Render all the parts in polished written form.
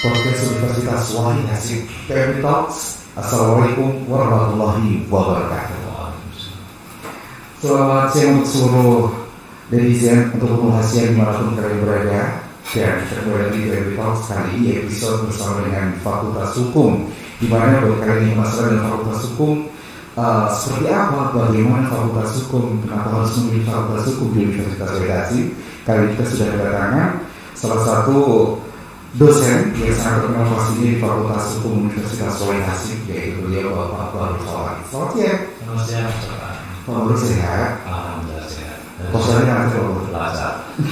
Podcast Universitas Wahid Hasim PMI Talks. Assalamualaikum warahmatullahi wabarakatuh. Selamat siang untuk seluruh netizen, untuk penghasilan dimanapun kalian berada. Dan kita kembali lagi di PMI Talks kali ini episode bersama dengan Fakultas Hukum, di mana buat kalian yang masalah dengan Fakultas Hukum, seperti apa, bagaimana Fakultas Hukum, kenapa harus memilih Fakultas Hukum di Universitas Wahid Hasim. Kali ini kita sudah kedatangan salah satu dosen yang sangat terkenal pastinya di Fakultas Hukum Universitas Wahid Hasim, yaitu beliau Bapak Bahrul Khalid. Selamat siang. Selamat siang, Pak Bahrul sehat? Alhamdulillah sehat. Puasanya nanti Pak Bahrul. Lancar.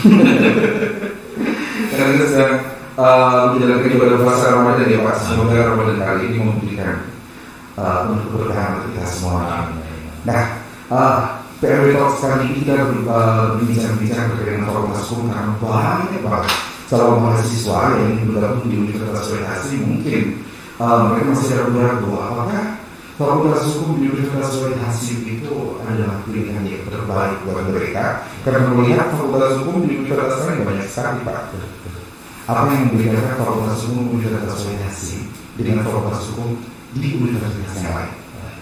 Karena kita sedang menjalankan ibadah puasa Ramadan ya Pak. Semoga Ramadan kali ini memberikan untuk keberkahan kita semua. Nah, PMI Talks kali ini kita berbincang-bincang terkait dengan Fakultas Hukum karena banyak banget calon mahasiswa yang bergabung di Universitas Wahid Hasim. Mungkin mereka masih ragu-ragu apakah Fakultas Hukum di Universitas Wahid Hasim itu adalah pilihan yang terbaik buat mereka, karena melihat Fakultas Hukum di Universitas lain banyak sekali Pak. Apa yang membedakan Fakultas Hukum di Universitas Wahid Hasim dengan Fakultas Hukum di universitas yang lain?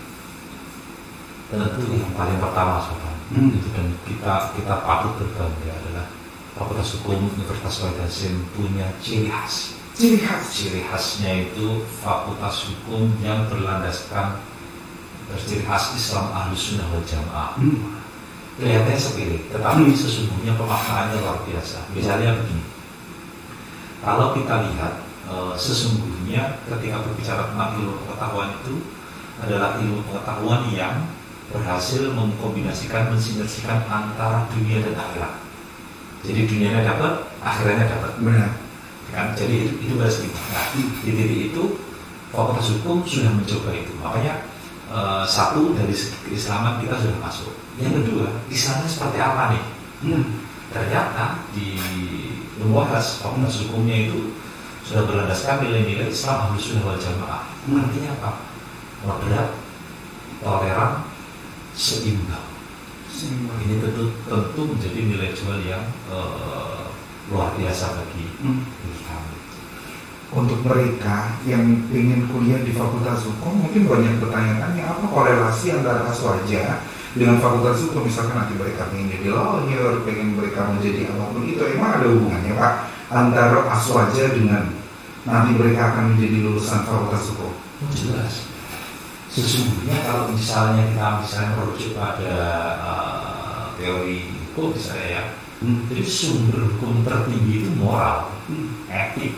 Tentu yang paling pertama sobat, itu dan kita patut berbangga adalah Fakultas Hukum Universitas Wahid Hasim punya ciri khas. Ciri khasnya itu Fakultas Hukum yang berlandaskan ciri khas Islam Ahlus Sunnah wal Jamaah. Kelihatannya sepele, tetapi sesungguhnya pemaknaannya luar biasa. Misalnya begini, kalau kita lihat sesungguhnya ketika berbicara tentang ilmu pengetahuan itu adalah ilmu pengetahuan yang berhasil mengkombinasikan, mensinergikan antara dunia dan akhirat. Jadi dunianya dapat, akhiratnya dapat. Benar. Kan? Jadi itu bahasa kita. Nah, di titik itu Fakultas Hukum sudah mencoba itu. Makanya satu, dari segi keislaman kita sudah masuk. Yang kedua, Islamnya seperti apa nih? Ternyata di membahas Fakultas Hukumnya itu sudah berlandaskan nilai-nilai Islam Ahlus Sunnah wal Jamaah. Artinya apa? Moderat, toleran, seimbang. Ini tentu menjadi nilai jual yang luar biasa bagi kami. Untuk mereka yang ingin kuliah di Fakultas Hukum, mungkin banyak bertanya-tanya apa korelasi antara aswaja dengan Fakultas Hukum. Misalkan nanti mereka ingin jadi lawyer, pengen mereka menjadi apapun itu, emang ada hubungannya Pak antara aswaja dengan nanti mereka akan menjadi lulusan Fakultas Hukum? Jelas. Sesungguhnya kalau misalnya kita merujuk pada teori hukum misalnya ya, jadi sumber hukum tertinggi itu moral, etik,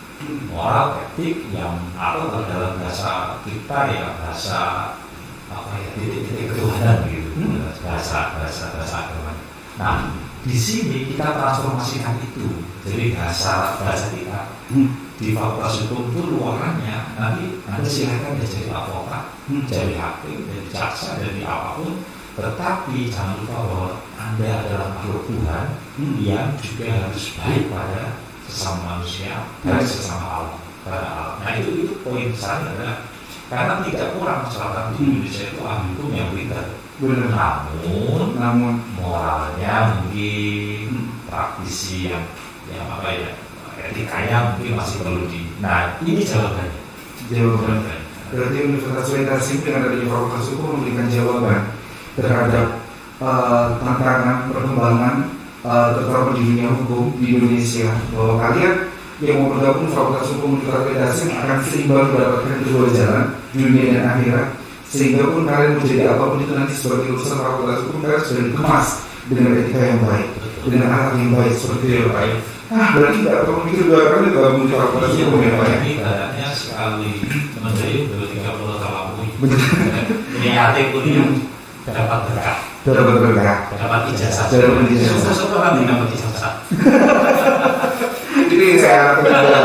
yang atau dalam bahasa kita ya bahasa apa ya, titik ketuhanan gitu, bahasa agama. Nah di sini kita transformasikan itu jadi bahasa kita. Di Fakultas Hukum itu luarannya nanti Anda silakan jadi advokat, jadi hakim, jadi jaksa, jadi apapun, tetapi jangan lupa bahwa Anda adalah makhluk Tuhan yang juga harus baik pada sesama manusia dan sesama alam. Nah itu poin besarnya adalah karena tidak kurang masyarakat di Indonesia itu ahli hukum yang pintar, namun moralnya mungkin praktisi yang apa ya, etikanya mungkin masih perlu Nah ini jawabannya. Berarti Universitas Wahid Hasim dengan adanya Fakultas Hukum memberikan jawaban terhadap tantangan perkembangan terutama di dunia hukum di Indonesia, bahwa kalian yang mau bergabung Fakultas Hukum Universitas Wahid Hasim akan seimbang mendapatkan kedua jalan, dunia dan akhirat, sehingga pun kalian menjadi apapun itu nanti sebagai lulusan Fakultas Hukum, kalian sudah dikemas dengan etika yang baik, dengan akhlak yang baik seperti itu ya Pak. Berarti tidak perlu mikir dua kali gabung di Fakultas Hukum ya Pak ya? Ibaratnya sekali menjadi 30 tahun niati kuliah dapat berkah, dapat ijazah, sesuatu nanti dapat ijazah. Jadi saya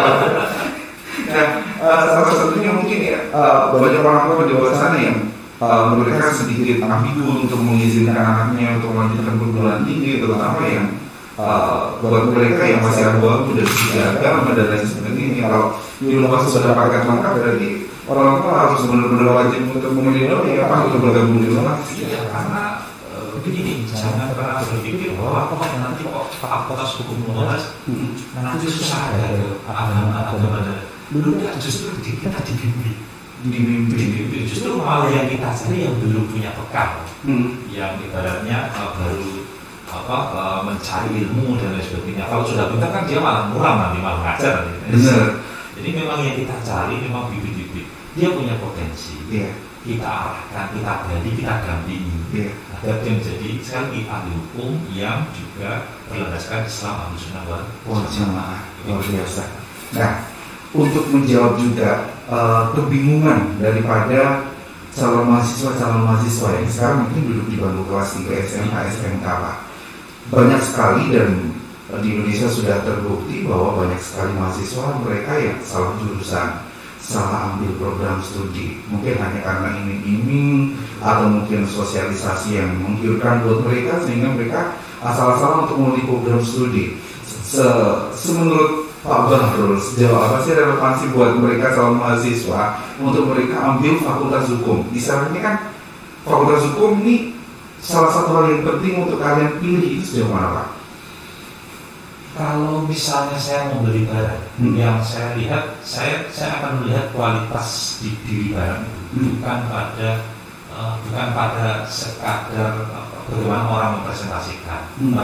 salah satunya mungkin ya banyak orang tua di luar sana yang mereka sedikit ambigu untuk mengizinkan anaknya untuk melanjutkan perguruan tinggi, terutama yang buat mereka yang masih abu-abu dari segi agama dan lain sebagainya. Kalau ilmu sudah dapatkan lengkap, berarti orang tua harus benar-benar wajib untuk memilih ya Pak untuk bergabung di luar. Iya, karena begini, jangan pernah berpikir bahwa nanti kok Fakultas Hukum Universitas nanti susah ada agama Dulu justru kita dibimbing, justru malah yang kita cari yang belum punya bekal, yang ibaratnya baru mencari ilmu dan lain sebagainya. Kalau sudah pintar kan dia malah muram nanti, malah ngajar nanti. Jadi memang yang kita cari memang bibit-bibit. Dia punya potensi. Kita arahkan, kita gali, kita dampingi. Agar dia menjadi sekali ahli hukum yang juga berlandaskan Islam Ahlussunnah wal Jamaah. Luar biasa. Nah, untuk menjawab juga kebingungan daripada calon mahasiswa yang sekarang mungkin duduk di bangku kelas 3 SMA, SMK, Pak. Banyak sekali, dan di Indonesia sudah terbukti bahwa banyak sekali mahasiswa mereka yang salah jurusan, salah ambil program studi, mungkin hanya karena iming-iming atau mungkin sosialisasi yang menggiurkan buat mereka sehingga mereka asal-asalan untuk memilih program studi. Menurut Pak Bahrul, sejauh apa sih relevansi buat mereka calon mahasiswa untuk mereka ambil fakultas hukum? Misalnya kan fakultas hukum ini salah satu hal yang penting untuk kalian pilih, itu sejauh mana, Pak? Kalau misalnya saya mau beli barang, yang saya lihat, saya akan melihat kualitas di diri barang itu, bukan pada sekadar bagaimana orang merekomendasikan.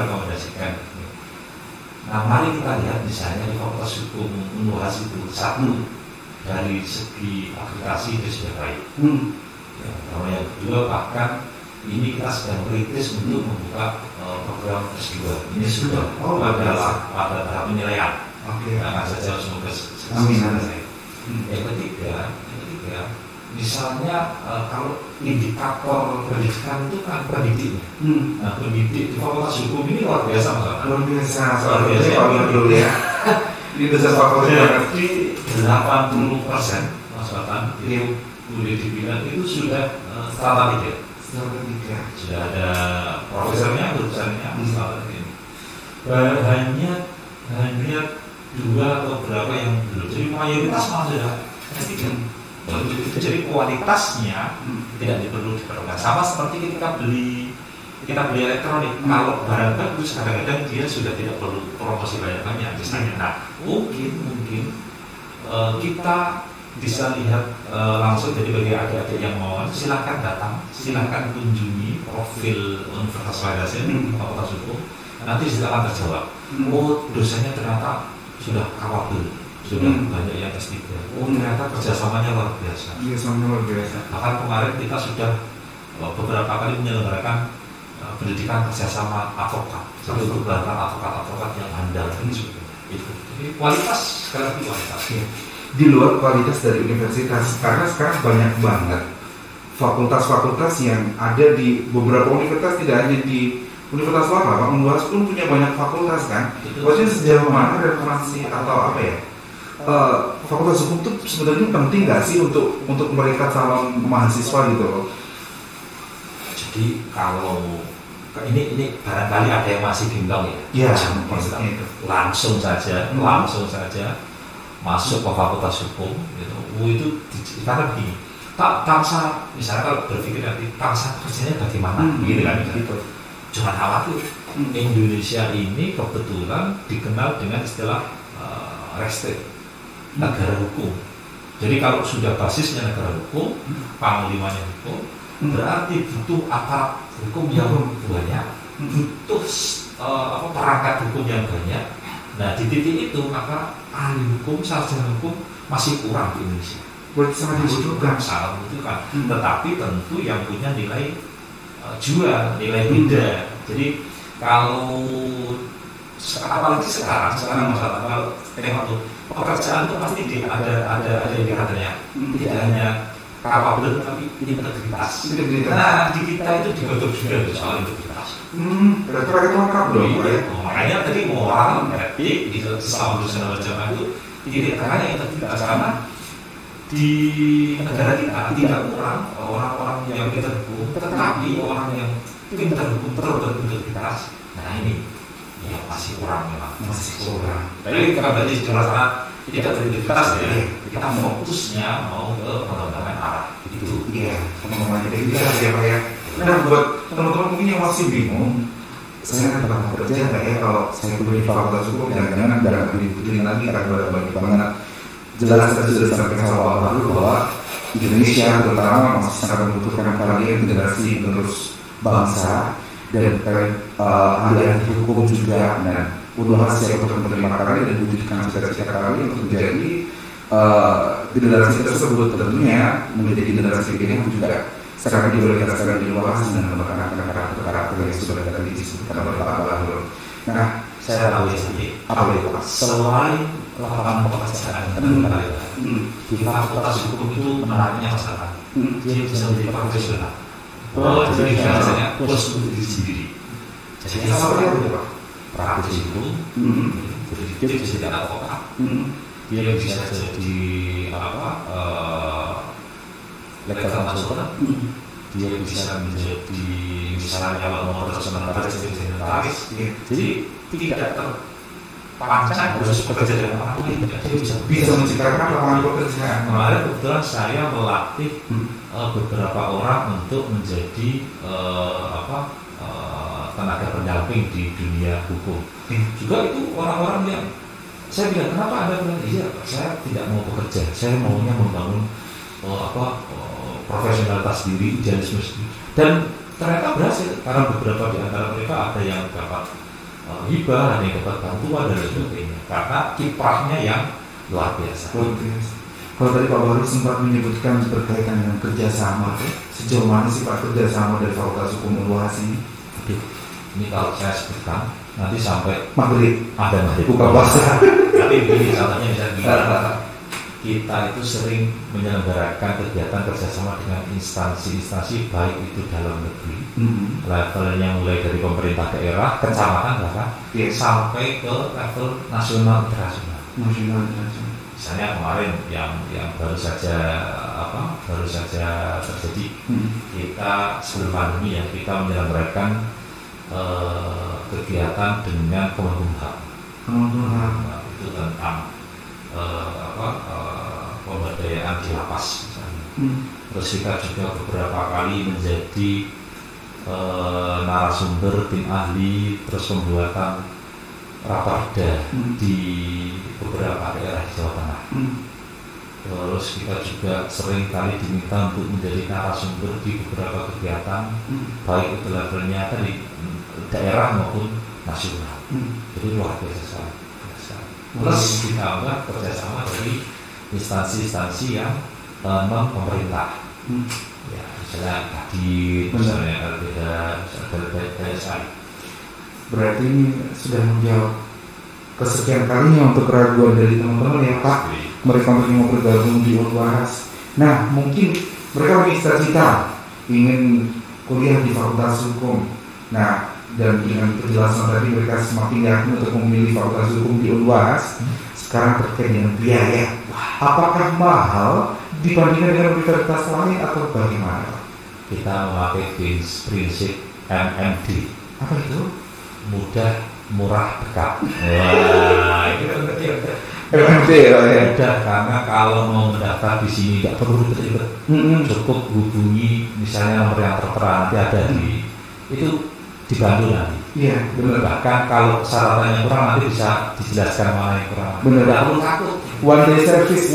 Nah, mari kita lihat misalnya di Fakultas Hukum Unhas itu, satu dari segi aplikasi itu sudah baik. Yang kedua, bahkan ini kita sedang kritis untuk membuka program S2. Ini sudah pada tahap penilaian. Nah, saja semoga selesai. Yang ketiga, misalnya kalau indikator pendidikan itu kan pendidiknya. Nah, pendidik di Fakultas Hukum ini luar biasa, Mas. Luar biasa dulu ya. Ini besar fakultas. Jadi 80% Mas Watan itu boleh dibilang itu sudah strata 3. Sudah ada profesornya, dosennya, misalnya ini. Hanya 2 atau berapa yang belum. Jadi mayoritas malah sudah S3. Jadi kualitasnya tidak perlu diperlukan. Sama seperti kita beli elektronik. Kalau barang bagus, kadang-kadang dia sudah tidak perlu promosi banyak-banyak. Misalnya, nah mungkin kita bisa lihat langsung. Jadi bagi adik-adik yang mau, silakan datang, silakan kunjungi profil Universitas Al-Azhar, Fakultas Hukum. Nanti silakan terjawab. Oh, dosennya ternyata sudah kapabel, sudah banyak yang S3. Oh, ternyata kerjasamanya luar biasa. Bahkan kemarin kita sudah beberapa kali menyelenggarakan pendidikan kerjasama advokat. Jadi untuk belakang advokat yang handal itu. Jadi kualitas, sekali lagi kualitas. Di luar kualitas dari universitas, karena sekarang banyak banget fakultas-fakultas yang ada di beberapa universitas, tidak hanya di Universitas Lapa, Pak Unhas pun punya banyak fakultas kan. Maksudnya sejauh mana relevansi atau apa ya? Fakultas hukum itu sebenarnya penting nggak sih untuk mereka calon mahasiswa gitu loh? Jadi kalau ini barangkali ada yang masih bimbang ya. Maksudnya itu langsung saja masuk ke Fakultas Hukum gitu. Itu karena begini, bangsa misalnya kalau berpikir nanti bangsa kerjanya bagaimana, gitu kan? Jangan khawatir. Indonesia ini kebetulan dikenal dengan istilah restrik, negara hukum. Jadi kalau sudah basisnya negara hukum, panglimanya hukum, berarti butuh aparat hukum yang banyak, butuh perangkat hukum yang banyak. Nah, di titik itu maka ahli hukum, sarjana hukum masih kurang di Indonesia. Sangat dibutuhkan. Tetapi tentu yang punya nilai jual, nilai beda. Jadi kalau apalagi sekarang masalah kalau pekerjaan itu pasti ada indikatornya. Tidak hanya kapabel tapi integritas. Nah, di kita itu digodok juga soal integritas. Berarti rakyat lengkap dong. Makanya tadi moral, etik, Islam Ahlussunnah wal Jamaah itu titik tengahnya integritas, karena di negara kita tidak kurang orang-orang yang pintar hukum, tetapi orang yang pintar hukum terus berintegritas. Nah ini ya masih kurang memang. Tapi kita berarti di luar sana tidak berintegritas ya. Kita fokusnya mau ke pengembangan arah itu. Iya, pengembangan integritas ya Pak ya. Nah, buat teman-teman mungkin yang masih bingung, saya kan bakal kerja nggak ya kalau saya kuliah di Fakultas Hukum, jangan-jangan nggak dibutuhin lagi karena banyak banget jelas tadi sudah disampaikan sama Pak Baru bahwa Indonesia terutama masih sangat membutuhkan kalian generasi penerus bangsa dan ahli-ahli hukum juga dan Unwahas siap untuk menerima kalian dan wujudkan cita-cita kalian untuk menjadi generasi tersebut tentunya menjadi generasi yang juga sangat diorientasikan di Unwahas dan mengembangkan karakter-karakter yang sudah tadi disebutkan oleh Pak Baru. Nah, saya tahu sedikit apa itu selain lapangan pekerjaan di fakultas hukum itu menariknya masalah dia bisa menjadi profesional jadi biasanya khusus untuk diri sendiri jadi seperti itu Pak praktisi hukum jadi dia bisa jadi advokat dia bisa jadi legal consultant dia bisa menjadi misalnya kalau mau personalis jadi notaris jadi tidak terpancang harus bekerja dengan orang lain bisa menciptakan lapangan pekerjaan. Kemarin kebetulan saya melatih beberapa orang untuk menjadi tenaga pendamping di dunia hukum. Juga itu orang-orang yang saya bilang kenapa Anda bilang iya saya tidak mau bekerja, saya maunya membangun profesionalitas diri, idealisme sendiri. Dan ternyata berhasil karena beberapa di antara mereka ada yang dapat hibah, ada yang dapat bantuan dan sebagainya. Karena kiprahnya yang luar biasa. Kalau tadi Pak Baru sempat menyebutkan berkaitan dengan kerjasama, sejauh mana sih Pak kerjasama dari Fakultas Hukum Unwahas ini? Ini kalau saya sebutkan nanti sampai maghrib buka puasa. Tapi begini contohnya misalnya kita itu sering menyelenggarakan kegiatan kerjasama dengan instansi-instansi baik itu dalam negeri, levelnya mulai dari pemerintah daerah, kecamatan bahkan, sampai ke level nasional internasional. Misalnya kemarin yang baru saja terjadi, kita sebelum pandemi ya kita menyelenggarakan kegiatan dengan Kemenkumham. Itu tentang pemberdayaan di lapas misalnya. Terus kita juga beberapa kali menjadi narasumber tim ahli terus pembuatan raperda di beberapa daerah di Jawa Tengah. Terus kita juga sering kali diminta untuk menjadi narasumber di beberapa kegiatan baik itu levelnya tadi daerah maupun nasional. Jadi luar biasa. Plus ditambah kerjasama dari instansi-instansi yang non pemerintah, ya misalnya tadi, misalnya LBH, LBH. Berarti ini sudah menjawab kesekian kalinya untuk keraguan dari teman-teman ya Pak. Mereka mau bergabung di Unwahas. Nah mungkin mereka punya cita-cita ingin kuliah di Fakultas Hukum. Nah dan dengan penjelasan tadi mereka semakin yakin untuk memilih Fakultas Hukum di Unwahas. Sekarang terkait dengan biaya, apakah mahal dibandingkan dengan universitas lain atau bagaimana? Kita memakai prinsip MMD. Apa itu? Mudah, murah, dekat. Wah, itu MMD ya. Mudah karena kalau mau mendaftar di sini tidak perlu ribet-ribet. Cukup hubungi misalnya nomor yang tertera nanti ada di itu. Dibantu nanti. Iya, benar. Bahkan kalau syaratannya kurang nanti bisa dijelaskan mana yang kurang. Benar. Tidak perlu takut. One day service.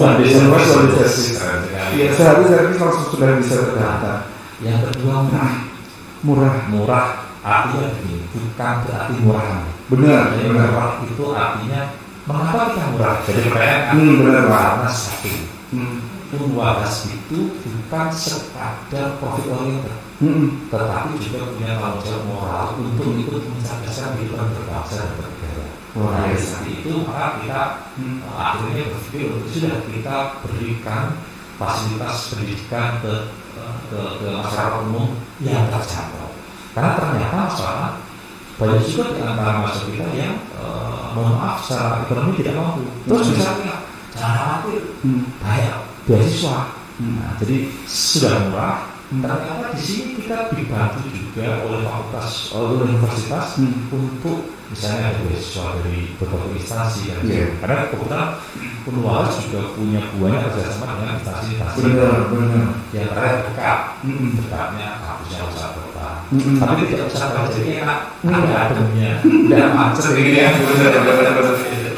Iya, sehari service langsung sudah bisa terdaftar. Yang kedua murah artinya begini, bukan berarti murah. Benar. Murah itu artinya mengapa kita murah? Jadi pertanyaan benar karena satu. Unwahas itu bukan sekadar profit oriented, tetapi juga punya tanggung jawab moral untuk ikut mencerdaskan kehidupan berbangsa dan bernegara. Itu maka kita akhirnya berpikir sudah kita berikan fasilitas pendidikan ke masyarakat umum yang terjangkau. Karena ternyata masalah banyak juga di antara masyarakat kita yang mohon maaf secara ekonomi tidak mampu. Terus misalnya jangan khawatir, bayar beasiswa. Nah, jadi sudah murah. Ternyata di sini kita dibantu juga oleh universitas untuk misalnya ada beasiswa dari berbagai instansi. Karena kebetulan Unwahas juga punya banyak kerjasama dengan instansi-instansi. Benar. Yang terakhir dekatnya kampusnya usaha kota. Tapi tidak usah jadi enak, ada ademnya, tidak macet.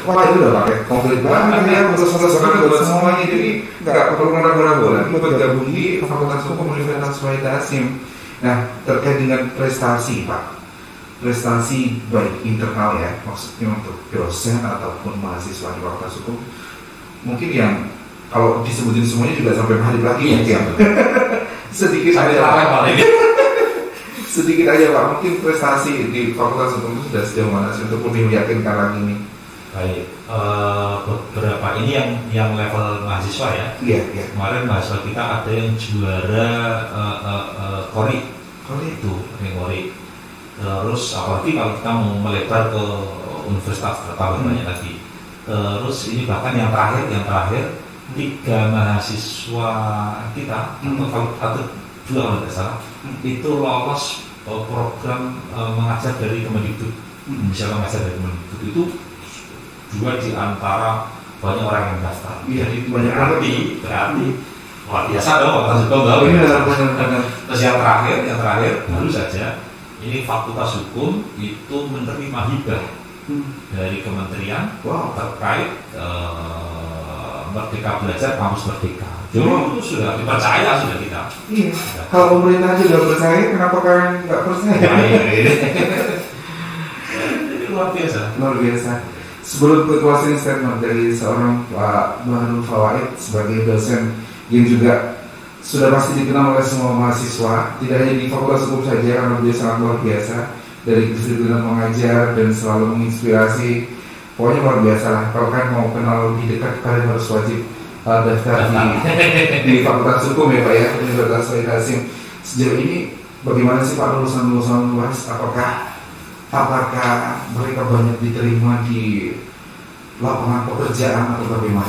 wah itu udah pakai komplit banget ya, khusus banget buat semuanya. Jadi nggak perlu ragu-ragu lagi buat gabung di Fakultas Hukum Universitas Wahid Hasim. Nah, terkait dengan prestasi Pak, prestasi baik internal ya, maksudnya untuk dosen ataupun mahasiswa di Fakultas Hukum, mungkin yang kalau disebutin semuanya juga sampai balik lagi ya. Sedikit aja Pak. Sedikit aja Pak, mungkin prestasi di Fakultas Hukum itu sudah sejauh mana sih untuk lebih meyakinkan lagi ini? Baik, beberapa ini yang level mahasiswa ya. Iya. Kemarin mahasiswa kita ada yang juara Kori itu, Kori. Terus apalagi kalau kita mau melebar ke universitas tambah banyak lagi. Terus ini bahkan yang terakhir 3 mahasiswa kita atau 2 kalau tidak salah itu lolos program mengajar dari Kemendikbud. Misalnya mengajar dari Kemendikbud itu 2 di antara banyak orang yang daftar. Jadi berarti luar biasa dong, Fakultas Hukum tahu. Terus yang terakhir baru saja ini Fakultas Hukum itu menerima hibah dari kementerian terkait Merdeka Belajar Kampus Merdeka. Jadi itu sudah dipercaya sudah kita. Iya. Kalau pemerintah aja udah percaya, kenapa kalian nggak percaya? Jadi luar biasa. Sebelum ke closing statement dari seorang Pak Baharul Fawaid sebagai dosen yang juga sudah pasti dikenal oleh semua mahasiswa, tidak hanya di Fakultas Hukum saja karena beliau sangat luar biasa dari kedisiplinan mengajar dan selalu menginspirasi. Pokoknya luar biasa lah. Kalau kalian mau kenal lebih dekat, kalian harus wajib daftar di Fakultas Hukum ya Pak ya, Universitas Wahid Hasim. Sejauh ini bagaimana sih Pak lulusan luas? Apakah mereka banyak diterima di lapangan pekerjaan atau bagaimana?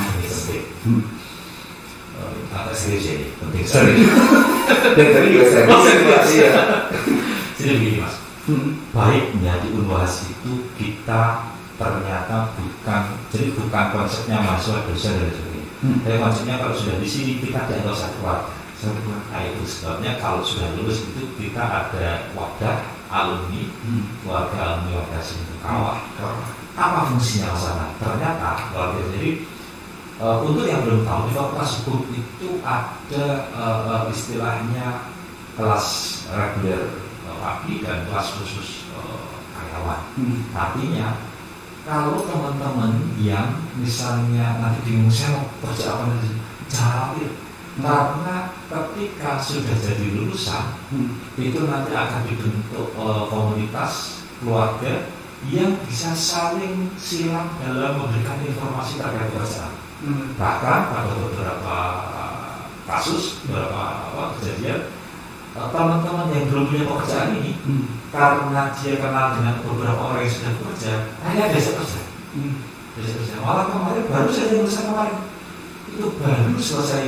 Agak serius ya, penting sekali. Dan tadi juga saya jadi begini Mas, baiknya di Unwahas itu kita ternyata bukan konsepnya mahasiswa dosen dan sebagainya. Tapi konsepnya kalau sudah di sini kita dianggap satu keluarga. Nah itu sebabnya kalau sudah lulus itu kita ada wadah alumni, keluarga sini kawah. Apa fungsinya sana? Ternyata luar biasa. Jadi untuk yang belum tahu di Fakultas Hukum itu ada istilahnya kelas reguler pagi dan kelas khusus karyawan. Artinya kalau teman-teman yang misalnya nanti bingung saya mau kerja apa nanti, jawab karena ketika sudah jadi lulusan itu nanti akan dibentuk komunitas keluarga yang bisa saling silang dalam memberikan informasi terkait pekerjaan. Bahkan pada beberapa kasus, beberapa kejadian teman-teman yang belum punya pekerjaan ini karena dia kenal dengan beberapa orang yang sudah bekerja, hanya biasa kerja. Malah kemarin baru saja lulusan kemarin itu baru selesai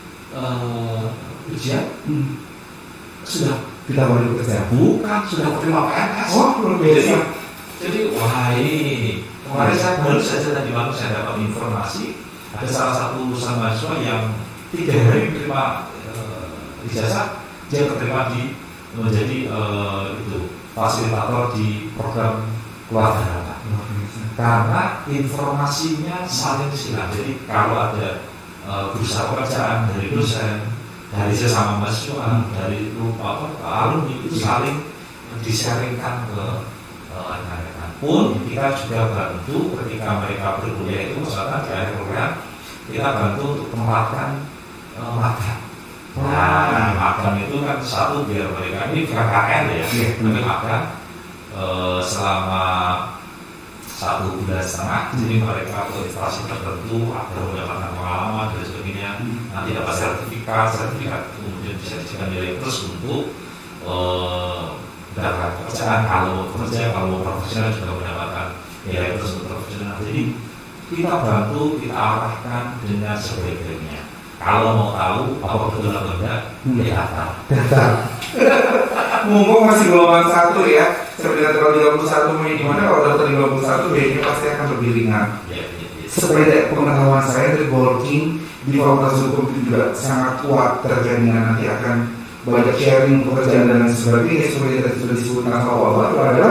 ujian sudah ditawari kerja. Bukan, sudah terima PNS. Luar biasa. Jadi wah ini kemarin saya baru saja tadi malam saya dapat informasi ada salah satu lulusan mahasiswa yang 3 hari menerima ijazah, dia keterima menjadi itu fasilitator di program keluarga harapan. Karena informasinya saling silang. Jadi kalau ada berusaha pekerjaan dari dosen, dari sesama mahasiswa, dari alumni itu saling disaringkan ke rekan-rekan. Pun kita juga bantu ketika mereka berkuliah itu misalkan di akhir kuliah kita bantu untuk tempatkan magang. Nah, magang itu kan satu biar mereka ini bukan KKN ya, tapi magang selama 1,5 bulan. Jadi mereka ke instansi tertentu agar mendapatkan pengalaman dan sebagainya. Nanti dapat sertifikat kemudian bisa dijadikan nilai plus untuk mendapatkan pekerjaan. Kalau profesional juga mendapatkan nilai plus untuk profesional. Jadi kita bantu, kita arahkan dengan sebaik-baiknya. Kalau mau tahu apa betul atau tidak, daftar. Mumpung masih gelombang 1 ya, sebenarnya tanggal 31 Mei, dimana kalau daftar di gelombang 1 Mei pasti akan lebih ringan. Sepeda pengetahuan saya dari working di Fakultas Hukum juga sangat kuat terkait dengan nanti akan banyak sharing pekerjaan dan sebagainya. Seperti tadi sudah disebutkan awal-awal itu adalah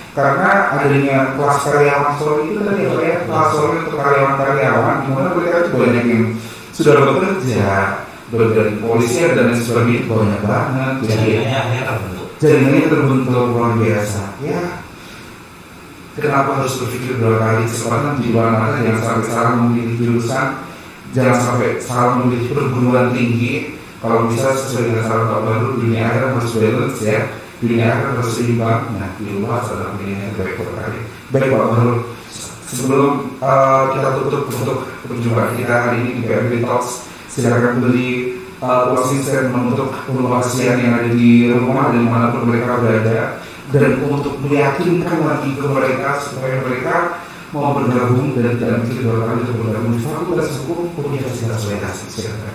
karena adanya kelas karyawan solo itu tadi ya, kelas solo untuk karyawan-karyawan, dimana mereka itu banyak yang sudah bekerja, dari polisi dan lain sebagainya banyak banget. Jaringannya terbentuk luar biasa. Ya, kenapa harus berpikir dua kali kesempatan di luar mata, jangan sampai salah memilih jurusan, jangan sampai salah memilih perguruan tinggi. Kalau bisa sesuai dengan saran Pak Baru, dunia akhirat harus balance ya, dunia akhirat harus seimbang. Nah, di luar adalah pilihan yang terbaik berkali. Baik Pak Baru, sebelum kita tutup untuk perjumpaan kita hari ini di PMB Talks, silakan beli closing statement untuk penumpang kasihan yang ada di rumah dan dimanapun mereka berada, dan untuk meyakinkan lagi ke mereka supaya mereka mau bergabung dan tidak mikir dua kali untuk bergabung di Fakultas Hukum Universitas Wedas. Silakan.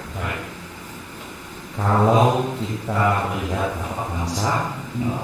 Kalau kita melihat bapak bangsa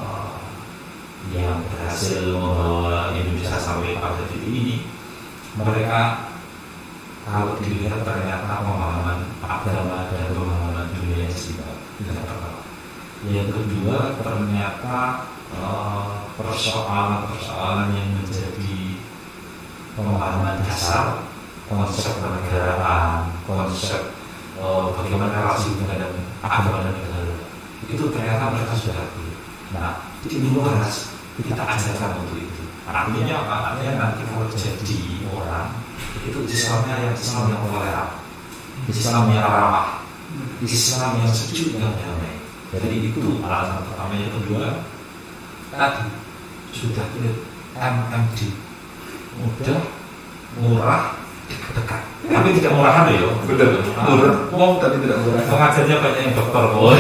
yang berhasil membawa Indonesia sampai pada titik ini, mereka kalau dilihat ternyata pemahaman agama dan pemahaman dunia yang tidak terlalu. Yang kedua, ternyata persoalan-persoalan yang menjadi pemahaman dasar, konsep kenegaraan, konsep bagaimana relasi dengan agama dan negara, itu ternyata mereka sudah hadir. Nah, di luar kita ajarkan untuk itu. Artinya apa? Artinya nanti kalau jadi orang itu Islamnya yang toleran, Islam yang ramah, Islam yang sejuk dan damai. Jadi itu alasan pertama. Yang kedua, tadi sudah clear, MMD, mudah, murah, dekat. Tapi tidak murah ya, benar. Murah, tapi tidak murah. Pengajarnya banyak yang dokter, boy.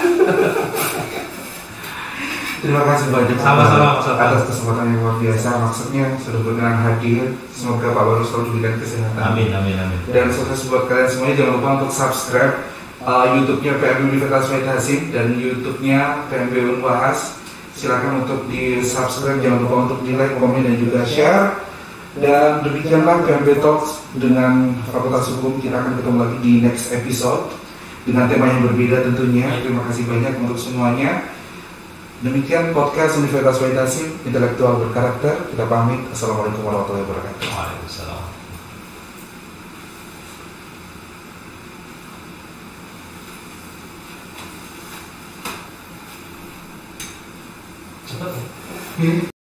Terima kasih banyak sama-sama atas kesempatan yang luar biasa. Maksudnya sudah berkenan hadir. Semoga Pak Baru selalu diberikan kesehatan. Amin. Dan sukses buat kalian semuanya. Jangan lupa untuk subscribe YouTube-nya PMB Universitas Wedasim dan YouTube-nya PMB Unwahas. Silakan untuk di subscribe. Jangan lupa untuk di like, komen dan juga share. Dan demikianlah PMB Talks dengan Fakultas Hukum. Kita akan ketemu lagi di next episode dengan tema yang berbeda tentunya. Terima kasih banyak untuk semuanya. Demikian podcast Universitas Wedasim, intelektual berkarakter. Kita pamit. Assalamualaikum warahmatullahi wabarakatuh. Waalaikumsalam. Cepat.